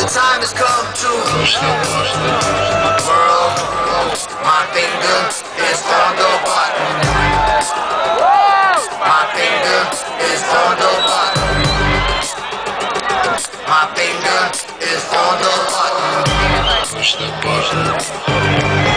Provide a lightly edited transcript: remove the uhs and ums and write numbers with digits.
the time has come to world. My finger is on the button. My finger is on the button. My finger is on the button. Push the button.